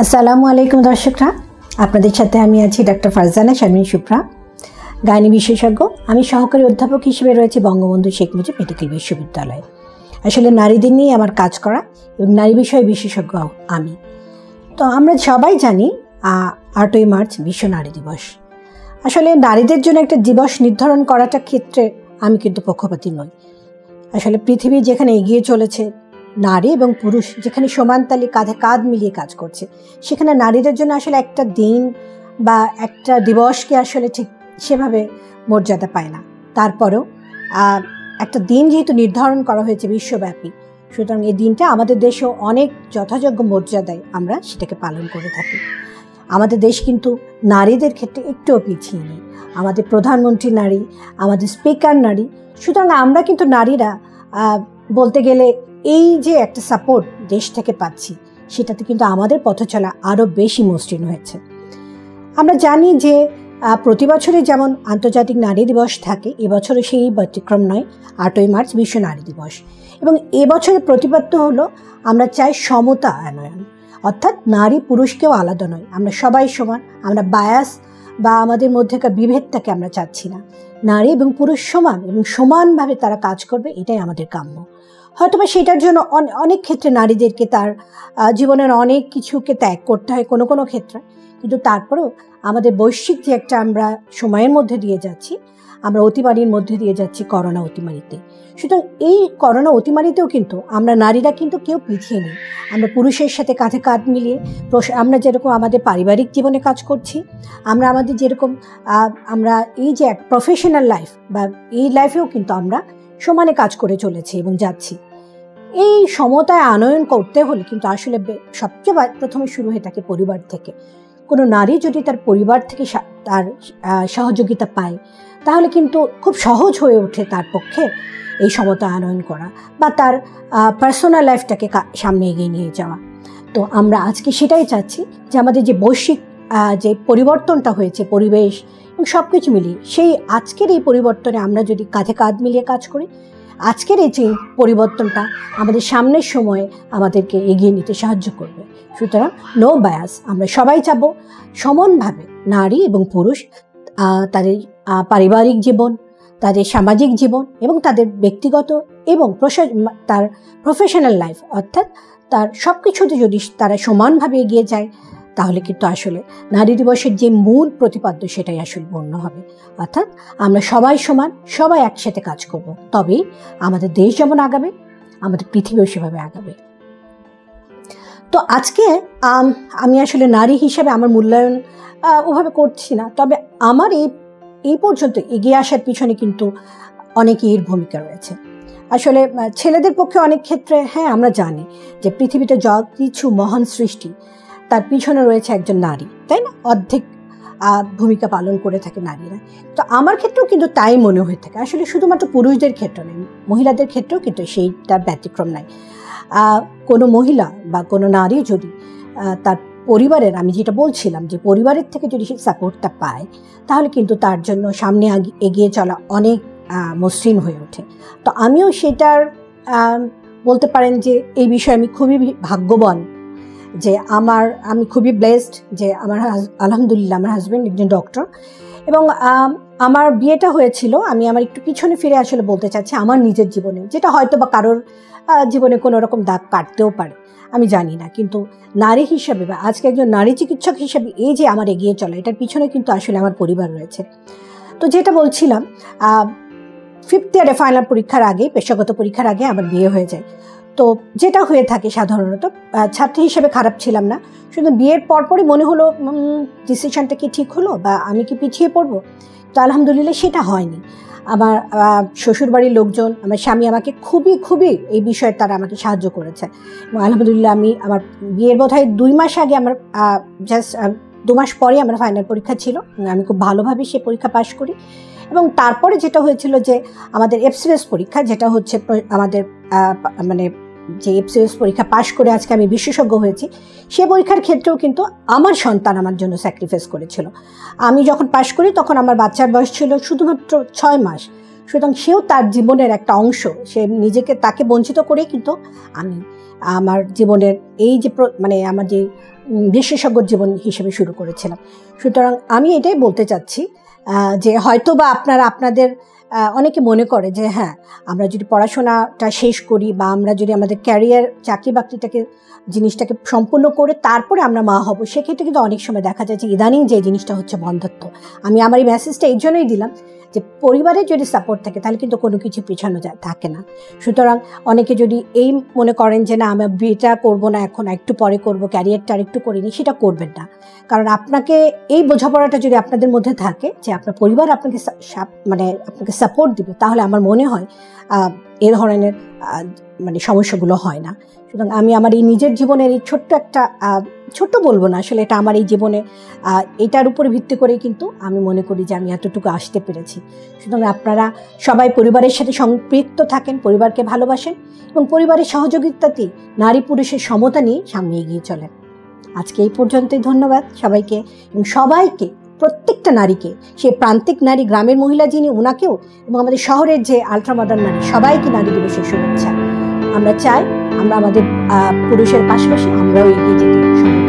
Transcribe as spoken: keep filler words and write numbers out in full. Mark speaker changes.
Speaker 1: আসসালামু আলাইকুম দর্শকরা, আপনাদের সাথে আমি আছি ডক্টর ফারজানা শারমিন শুভ্রা, গাইনি বিশেষজ্ঞ। আমি সহকারী অধ্যাপক হিসেবে রয়েছে বঙ্গবন্ধু শেখ মুজিব মেডিকেল বিশ্ববিদ্যালয়ে। আসলে নারীদের নিয়ে আমার কাজ করা এবং নারী বিষয়ে বিশেষজ্ঞ আমি। তো আমরা সবাই জানি আটই মার্চ বিশ্ব নারী দিবস। আসলে নারীদের জন্য একটা দিবস নির্ধারণ করাটা ক্ষেত্রে আমি কিন্তু পক্ষপাতী নই। আসলে পৃথিবী যেখানে এগিয়ে চলেছে, নারী এবং পুরুষ যেখানে সমান তালে কাঁধে কাঁধ মিলিয়ে কাজ করছে, সেখানে নারীদের জন্য আসলে একটা দিন বা একটা দিবসকে আসলে ঠিক সেভাবে মর্যাদা পায় না। তারপরেও একটা দিন যেহেতু নির্ধারণ করা হয়েছে বিশ্বব্যাপী, সুতরাং এই দিনটা আমাদের দেশেও অনেক যথাযোগ্য মর্যাদায় আমরা সেটাকে পালন করে থাকি। আমাদের দেশ কিন্তু নারীদের ক্ষেত্রে একটুও পিছিয়ে নেই। আমাদের প্রধানমন্ত্রী নারী, আমাদের স্পিকার নারী। সুতরাং আমরা কিন্তু নারীরা বলতে গেলে এই যে একটা সাপোর্ট দেশ থেকে পাচ্ছি, সেটাতে কিন্তু আমাদের পথ চলা আরও বেশি মসৃণ হয়েছে। আমরা জানি যে প্রতি বছরে যেমন আন্তর্জাতিক নারী দিবস থাকে, এবছরও সেই ব্যতিক্রম নয়, আটই মার্চ বিশ্ব নারী দিবস। এবং এবছরের প্রতিপাদ্য হলো আমরা চাই সমতা আনয়ন, অর্থাৎ নারী পুরুষকেও আলাদা নয়, আমরা সবাই সমান। আমরা বায়াস বা আমাদের মধ্যেকার বিভেদটাকে আমরা চাচ্ছি না। নারী এবং পুরুষ সমান এবং সমানভাবে তারা কাজ করবে, এটাই আমাদের কাম্য। হয়তোবা সেটার জন্য অনেক ক্ষেত্রে নারীদেরকে তার জীবনের অনেক কিছুকে ত্যাগ করতে হয় কোনো কোনো ক্ষেত্রে, কিন্তু তারপরেও আমাদের বৈশ্বিক যে একটা আমরা সময়ের মধ্যে দিয়ে যাচ্ছি, আমরা অতিমারির মধ্যে দিয়ে যাচ্ছি করোনা অতিমারিতে। সুতরাং এই করোনা অতিমারিতেও কিন্তু আমরা নারীরা কিন্তু কেউ পিছিয়ে নেই। আমরা পুরুষের সাথে কাঁধে কাঁধ মিলিয়ে আমরা যেরকম আমাদের পারিবারিক জীবনে কাজ করছি, আমরা আমাদের যেরকম আমরা এই যে এক প্রফেশনাল লাইফ বা এই লাইফেও কিন্তু আমরা সমানে কাজ করে চলেছি এবং যাচ্ছি। এই সমতায় আনয়ন করতে হলে কিন্তু আসলে সবচেয়ে প্রথমে শুরু হয়ে থাকে পরিবার থেকে। কোনো নারী যদি তার পরিবার থেকে তার সহযোগিতা পায়, তাহলে কিন্তু খুব সহজ হয়ে ওঠে তার পক্ষে এই সমতা আনয়ন করা বা তার পার্সোনাল লাইফটাকে সামনে এগিয়ে নিয়ে যাওয়া। তো আমরা আজকে সেটাই চাচ্ছি যে আমাদের যে বৈশ্বিক যে পরিবর্তনটা হয়েছে, পরিবেশ এবং সব কিছু মিলিয়ে, সেই আজকের এই পরিবর্তনে আমরা যদি কাঁধে কাঁধ মিলিয়ে কাজ করি, আজকের এই যে পরিবর্তনটা আমাদের সামনের সময়ে আমাদেরকে এগিয়ে নিতে সাহায্য করবে। সুতরাং নো বায়াস, আমরা সবাই চাবো সমানভাবে নারী এবং পুরুষ তাদের পারিবারিক জীবন, তাদের সামাজিক জীবন এবং তাদের ব্যক্তিগত এবং তার প্রফেশনাল লাইফ, অর্থাৎ তার সব কিছুতে যদি তারা সমানভাবে এগিয়ে যায়, তাহলে কিন্তু আসলে নারী দিবসের যে মূল প্রতিপাদ্য সেটাই আসলে পূর্ণ হবে। অর্থাৎ আমরা সবাই সমান, সবাই একসাথে কাজ করব, তবেই আমাদের দেশ যেমন আগাবে, আমাদের পৃথিবীও সেভাবে আগাবে। তো আজকে আমি আসলে নারী হিসেবে আমার মূল্যায়ন ওভাবে করছি না, তবে আমার এই এই পর্যন্ত এগিয়ে আসার পিছনে কিন্তু অনেকের ভূমিকা রয়েছে। আসলে ছেলেদের পক্ষে অনেক ক্ষেত্রে হ্যাঁ আমরা জানি যে পৃথিবীতে যা কিছু মহান সৃষ্টি, তার পিছনে রয়েছে একজন নারী, তাই না? অর্ধেক ভূমিকা পালন করে থাকে নারীরা। তো আমার ক্ষেত্রেও কিন্তু তাই মনে হয়ে থাকে। আসলে শুধুমাত্র পুরুষদের ক্ষেত্রে নয়, মহিলাদের ক্ষেত্রেও কিন্তু সেইটার ব্যতিক্রম নাই। কোনো মহিলা বা কোনো নারী যদি তার পরিবারের, আমি যেটা বলছিলাম যে পরিবারের থেকে যদি সে সাপোর্টটা পায়, তাহলে কিন্তু তার জন্য সামনে এগিয়ে চলা অনেক মসৃণ হয়ে ওঠে। তো আমিও সেটার বলতে পারেন যে এই বিষয়ে আমি খুবই ভাগ্যবান যে আমার আমি খুবই ব্লেসড যে আমার আলহামদুলিল্লাহ আমার হাজব্যান্ড একজন ডক্টর। এবং আমার বিয়েটা হয়েছিল, আমি আমার একটু পিছনে ফিরে আসলে বলতে চাচ্ছি আমার নিজের জীবনে, যেটা হয়তো বা কারোর জীবনে কোনো রকম দাগ কাটতেও পারে, আমি জানি না, কিন্তু নারী হিসাবে বা আজকে একজন নারী চিকিৎসক হিসাবে এই যে আমার এগিয়ে চলা, এটার পিছনে কিন্তু আসলে আমার পরিবার রয়েছে। তো যেটা বলছিলাম, ফিফথ ইয়ারে ফাইনাল পরীক্ষার আগে, পেশাগত পরীক্ষার আগে আমার বিয়ে হয়ে যায়। তো যেটা হয়ে থাকে সাধারণত, ছাত্রী হিসেবে খারাপ ছিলাম না, শুধু বিয়ের পরপরই মনে হলো ডিসিশনটা কি ঠিক হলো বা আমি কি পিছিয়ে পড়বো। তো আলহামদুলিল্লাহ সেটা হয়নি। আমার শ্বশুরবাড়ির লোকজন, আমার স্বামী আমাকে খুবই খুবই এই বিষয়ে তারা আমাকে সাহায্য করেছে। এবং আলহামদুলিল্লাহ আমি আমার বিয়ের বোধহয় দুই মাস আগে, আমার জাস্ট দু মাস পরে আমার ফাইনাল পরীক্ষা ছিল, আমি খুব ভালোভাবে সে পরীক্ষা পাশ করি। এবং তারপরে যেটা হয়েছিল যে আমাদের এফসিএস পরীক্ষা, যেটা হচ্ছে আমাদের মানে যে এফসিএস পরীক্ষা পাশ করে আজকে আমি বিশেষজ্ঞ হয়েছি, সে পরীক্ষার ক্ষেত্রেও কিন্তু আমার সন্তান আমার জন্য স্যাক্রিফাইস করেছিল। আমি যখন পাশ করি তখন আমার বাচ্চার বয়স ছিল শুধুমাত্র ছয় মাস। সুতরাং সেও তার জীবনের একটা অংশ, সে নিজেকে তাকে বঞ্চিত করেই কিন্তু আমি আমার জীবনের এই যে মানে আমার যে বিশেষজ্ঞ জীবন হিসেবে শুরু করেছিলাম। সুতরাং আমি এটাই বলতে চাচ্ছি যে হয়তো বা আপনারা আপনাদের অনেকে মনে করে যে হ্যাঁ, আমরা যদি পড়াশোনাটা শেষ করি বা আমরা যদি আমাদের ক্যারিয়ার চাকরি বাকরিটাকে জিনিসটাকে সম্পূর্ণ করে তারপরে আমরা মা হব, সেক্ষেত্রে কিন্তু অনেক সময় দেখা যায় যে ইদানিং যে জিনিসটা হচ্ছে বন্ধ্যত্ব। আমি আমার এই মেসেজটা এই জন্যই দিলাম যে পরিবারের যদি সাপোর্ট থাকে তাহলে কিন্তু কোনো কিছু পিছানো যায় থাকে না। সুতরাং অনেকে যদি এই মনে করেন যে না আমি বিয়েটা করবো না এখন, একটু পরে করব, ক্যারিয়ারটা আর একটু করিনি, সেটা করবেন না। কারণ আপনাকে এই বোঝাপড়াটা যদি আপনাদের মধ্যে থাকে যে আপনার পরিবার আপনাকে মানে আপনাকে সাপোর্ট দিবে, তাহলে আমার মনে হয় এ ধরনের মানে সমস্যাগুলো হয় না। সুতরাং আমি আমার এই নিজের জীবনের এই ছোট্ট একটা ছোট্ট বলবো না, আসলে এটা আমার এই জীবনে এটার উপরে ভিত্তি করেই কিন্তু আমি মনে করি যে আমি এতটুকু আসতে পেরেছি। সুতরাং আপনারা সবাই পরিবারের সাথে সম্পৃক্ত থাকেন, পরিবারকে ভালোবাসেন এবং পরিবারের সহযোগিতাতেই নারী পুরুষের সমতা নিয়ে সামনে এগিয়ে চলেন। আজকে এই পর্যন্তই, ধন্যবাদ সবাইকে এবং সবাইকে, প্রত্যেকটা নারীকে, সে প্রান্তিক নারী, গ্রামের মহিলা যিনি, ওনাকেও এবং আমাদের শহরের যে আলট্রা মডার্ন নারী, সবাইকে নারী দিবসের শুভেচ্ছা। আমরা চাই আমরা আমাদের পুরুষের পাশাপাশি আমরাও এগিয়ে যেতে